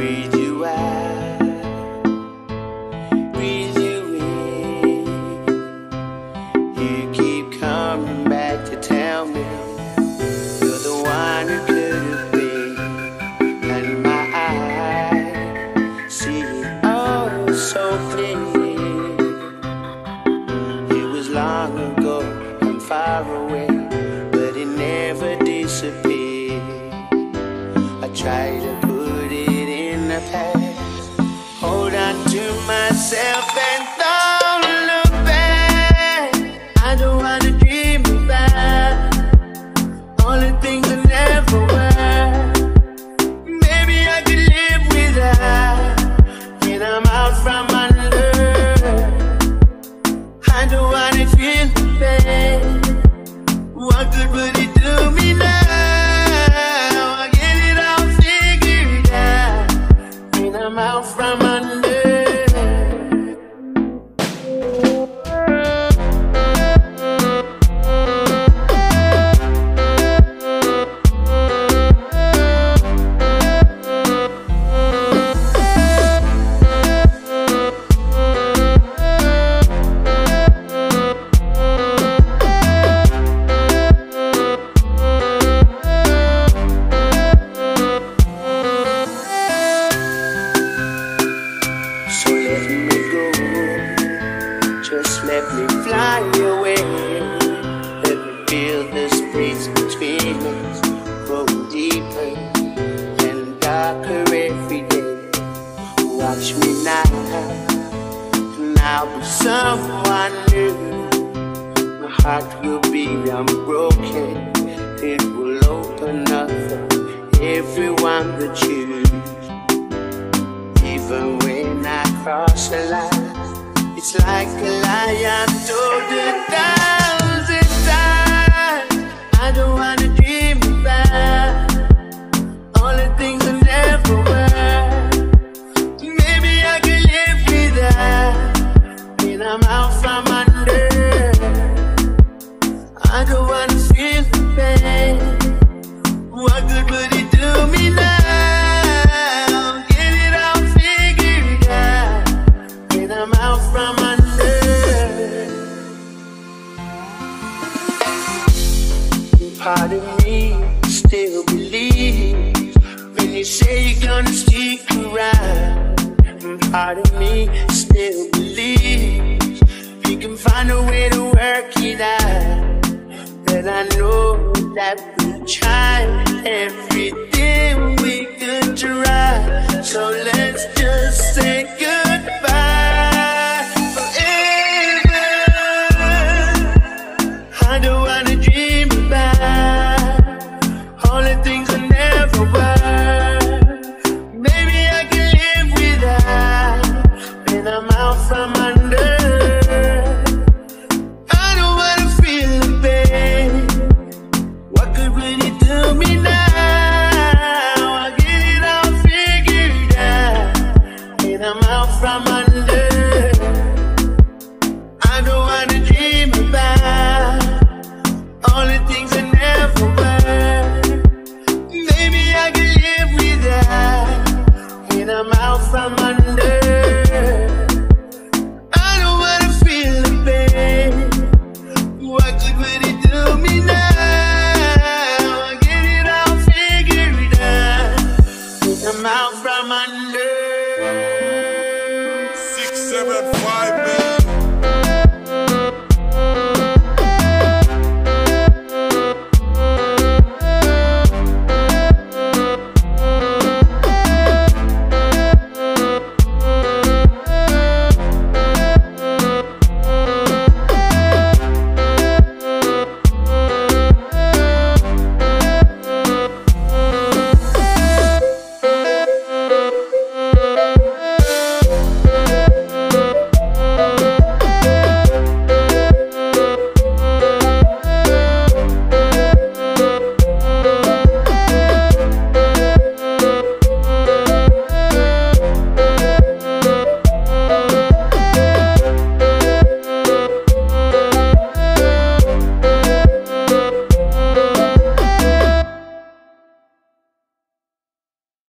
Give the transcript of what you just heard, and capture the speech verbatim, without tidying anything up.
breathe you out, breathe you in. You keep coming back to tell me you're the one who could have been, and my eyes see it all so clearly. It was long ago and far away, but it never disappeared. I try to put it in the past, hold on to myself and don't look back. I don't wanna dream about all the things I never were. Maybe I could live without, when I'm out from under. I don't wanna feel the pain. What good would it do me now? I'm out from under. Just let me fly away. Let me feel the streets between us growing deeper and darker every day. Watch me now, and I'll be someone new. My heart will be unbroken. It will open up for everyone to choose. Even when I cross the line, it's like a lie I've told a thousand times. I don't wanna dream about all the things I never were. Maybe I can live without, when I'm out from under. I don't wanna feel the pain. What good would it do me now? Get it all figured out, when I'm out from under. Part of me still believes when you say you're gonna stick around. Part of me still believes we can find a way to work it out. But I know that we try every